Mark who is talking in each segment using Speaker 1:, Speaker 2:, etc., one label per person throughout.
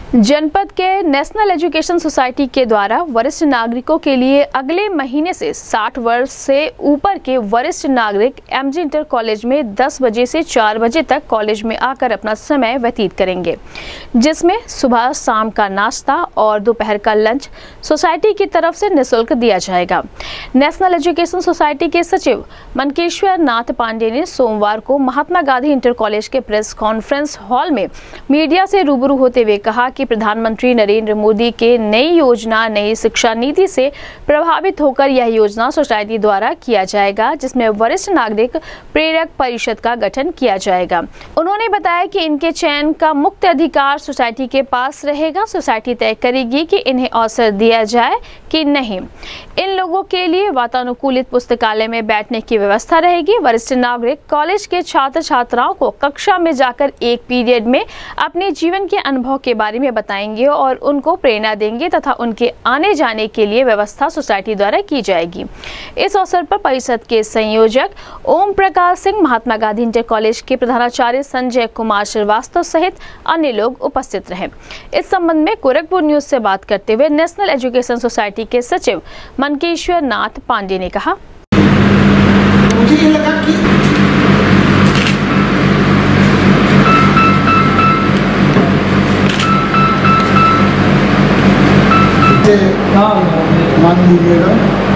Speaker 1: जनपद के national education society के द्वारा वरिष्ठ नागरिकों के लिए अगले महीने से 60 वर्ष से ऊपर के वरिष्ठ नागरिक एमजी इंटर कॉलेज में 10 बजे से 4 बजे तक कॉलेज में आकर अपना समय व्यतीत करेंगे, जिसमें सुबह शाम का नाश्ता और दोपहर का लंच सोसाइटी की तरफ से निःशुल्क दिया जाएगा। नेशनल एजुकेशन सोसाइटी के सचिव मनकेश्वर नाथ पांडे ने सोमवार को महात्मा गांधी इंटर कॉलेज के प्रेस कॉन्फ्रेंस हॉल में मीडिया से रूबरू होते हुए कहा कि प्रधानमंत्री नरेंद्र मोदी के नई योजना नई शिक्षा नीति से प्रभावित होकर यह योजना सोसाइटी द्वारा किया जाएगा, जिसमें वरिष्ठ नागरिक प्रेरक परिषद का गठन किया जाएगा। उन्होंने बताया कि इनके चयन का मुख्य अधिकार सोसाइटी के पास रहेगा। सोसाइटी तय करेगी कि इन्हें अवसर दिया जाए कि नहीं। इन लोगों के लिए वातानुकूलित पुस्तकालय में बैठने की व्यवस्था रहेगी। वरिष्ठ नागरिक कॉलेज के छात्र छात्राओं को कक्षा में जाकर एक पीरियड में अपने जीवन के अनुभव के बारे में बताएंगे और उनको प्रेरणा देंगे तथा उनके आने जाने के लिए व्यवस्था सोसाइटी द्वारा की जाएगी। इस अवसर पर परिषद के संयोजक ओम प्रकाश सिंह, महात्मा गांधी इंटर कॉलेज के प्रधानाचार्य संजय कुमार श्रीवास्तव सहित अन्य लोग उपस्थित रहे। इस संबंध में गोरखपुर न्यूज से बात करते हुए नेशनल एजुकेशन सोसाइटी के सचिव मनकेश्वर नाथ पांडे ने कहा,
Speaker 2: मुझे ये लगा कि मान लीजिएगा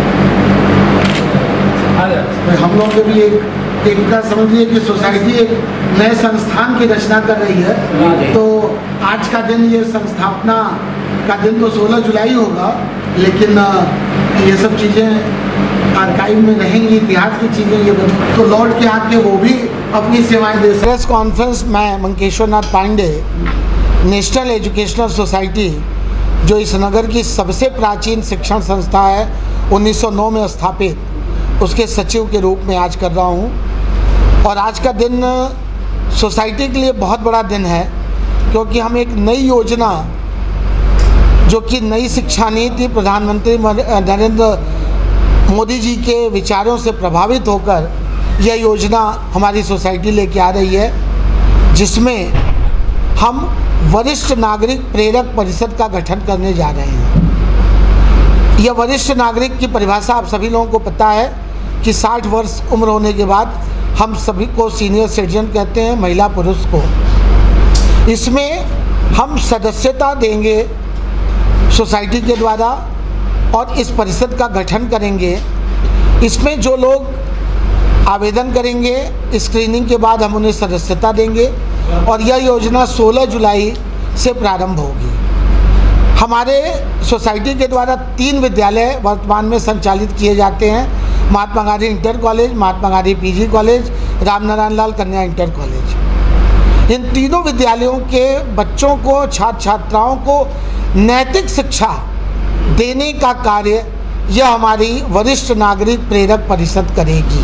Speaker 2: हम लोग भी एक का समझिए कि सोसाइटी एक नए संस्थान की रचना कर रही है। तो आज का दिन, ये संस्थापना का दिन तो 16 जुलाई होगा, लेकिन ये सब चीज़ें आर्काइव में रहेंगी, इतिहास की चीज़ें ये तो लौट के आके वो भी अपनी सेवाएं दे। प्रेस कॉन्फ्रेंस में Mankeshwar Nath Pande, national educational society जो इस नगर की सबसे प्राचीन शिक्षण संस्था है, 1909 में स्थापित, उसके सचिव के रूप में आज कर रहा हूँ। और आज का दिन सोसाइटी के लिए बहुत बड़ा दिन है, क्योंकि हम एक नई योजना जो कि नई शिक्षा नीति प्रधानमंत्री नरेंद्र मोदी जी के विचारों से प्रभावित होकर यह योजना हमारी सोसाइटी लेके आ रही है, जिसमें हम वरिष्ठ नागरिक प्रेरक परिषद का गठन करने जा रहे हैं। यह वरिष्ठ नागरिक की परिभाषा आप सभी लोगों को पता है कि 60 वर्ष उम्र होने के बाद हम सभी को सीनियर सिटीजन कहते हैं, महिला पुरुष को। इसमें हम सदस्यता देंगे सोसाइटी के द्वारा और इस परिषद का गठन करेंगे। इसमें जो लोग आवेदन करेंगे, स्क्रीनिंग के बाद हम उन्हें सदस्यता देंगे और यह योजना 16 जुलाई से प्रारंभ होगी। हमारे सोसाइटी के द्वारा 3 विद्यालय वर्तमान में संचालित किए जाते हैं, Mahatma Gandhi inter college, Mahatma Gandhi PG college, Ramnarayan Lal कन्या इंटर कॉलेज। इन तीनों विद्यालयों के बच्चों को, छात्र छात्राओं को नैतिक शिक्षा देने का कार्य यह हमारी वरिष्ठ नागरिक प्रेरक परिषद करेगी।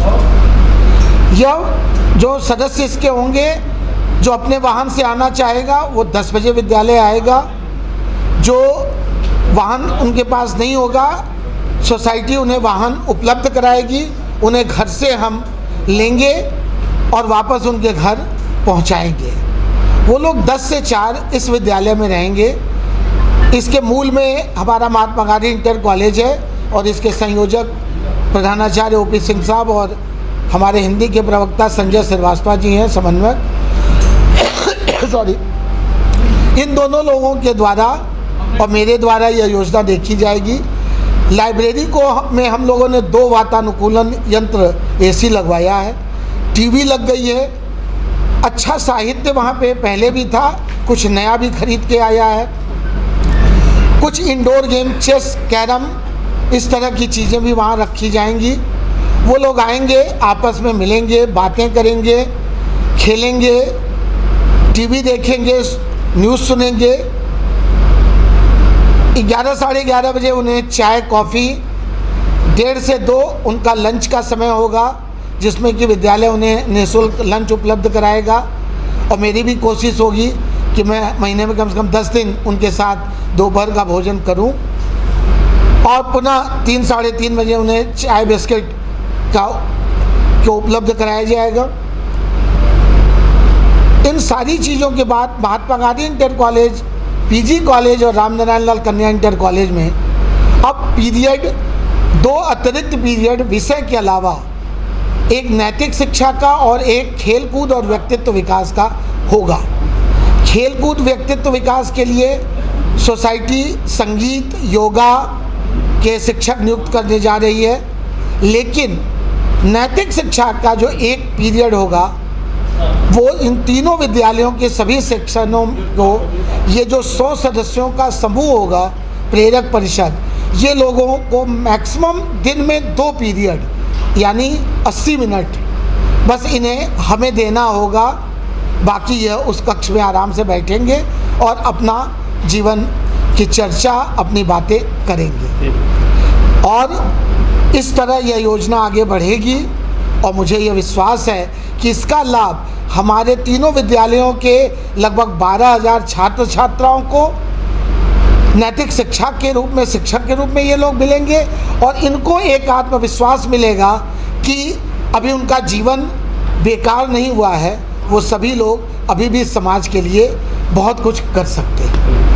Speaker 2: यह जो सदस्य इसके होंगे, जो अपने वाहन से आना चाहेगा वो 10 बजे विद्यालय आएगा। जो वाहन उनके पास नहीं होगा, सोसाइटी उन्हें वाहन उपलब्ध कराएगी, उन्हें घर से हम लेंगे और वापस उनके घर पहुंचाएंगे। वो लोग 10 से 4 इस विद्यालय में रहेंगे। इसके मूल में हमारा महात्मा गांधी इंटर कॉलेज है और इसके संयोजक प्रधानाचार्य ओपी सिंह साहब और हमारे हिंदी के प्रवक्ता संजय श्रीवास्तव जी हैं, समन्वयक। सॉरी, इन दोनों लोगों के द्वारा और मेरे द्वारा यह योजना देखी जाएगी। लाइब्रेरी को में हम लोगों ने 2 वातानुकूलन यंत्र एसी लगवाया है, टीवी लग गई है, अच्छा साहित्य वहाँ पे पहले भी था, कुछ नया भी खरीद के आया है, कुछ इंडोर गेम, चेस, कैरम, इस तरह की चीज़ें भी वहाँ रखी जाएंगी। वो लोग आएंगे, आपस में मिलेंगे, बातें करेंगे, खेलेंगे, टीवी देखेंगे, न्यूज़ सुनेंगे। 11 साढ़े 11 बजे उन्हें चाय कॉफ़ी, 1:30 से 2 उनका लंच का समय होगा, जिसमें कि विद्यालय उन्हें निःशुल्क लंच उपलब्ध कराएगा। और मेरी भी कोशिश होगी कि मैं महीने में कम से कम 10 दिन उनके साथ दोपहर का भोजन करूं। और पुनः 3 साढ़े 3 बजे उन्हें चाय बिस्किट का उपलब्ध कराया जाएगा। इन सारी चीज़ों के बाद Mahatma Gandhi inter college PG college और रामनारायण लाल कन्या इंटर कॉलेज में अब पीरियड 2 अतिरिक्त पीरियड विषय के अलावा एक नैतिक शिक्षा का और एक खेलकूद और व्यक्तित्व विकास का होगा। खेलकूद व्यक्तित्व विकास के लिए सोसाइटी संगीत योगा के शिक्षक नियुक्त करने जा रही है, लेकिन नैतिक शिक्षा का जो एक पीरियड होगा वो इन तीनों विद्यालयों के सभी सेक्शनों को, ये जो 100 सदस्यों का समूह होगा प्रेरक परिषद, ये लोगों को मैक्सिमम दिन में 2 पीरियड यानी 80 मिनट बस इन्हें हमें देना होगा। बाकी यह उस कक्ष में आराम से बैठेंगे और अपना जीवन की चर्चा, अपनी बातें करेंगे और इस तरह यह योजना आगे बढ़ेगी। और मुझे यह विश्वास है कि इसका लाभ हमारे तीनों विद्यालयों के लगभग 12,000 छात्र छात्राओं को नैतिक शिक्षा के रूप में, शिक्षक के रूप में ये लोग मिलेंगे और इनको एक आत्मविश्वास मिलेगा कि अभी उनका जीवन बेकार नहीं हुआ है, वो सभी लोग अभी भी समाज के लिए बहुत कुछ कर सकते हैं।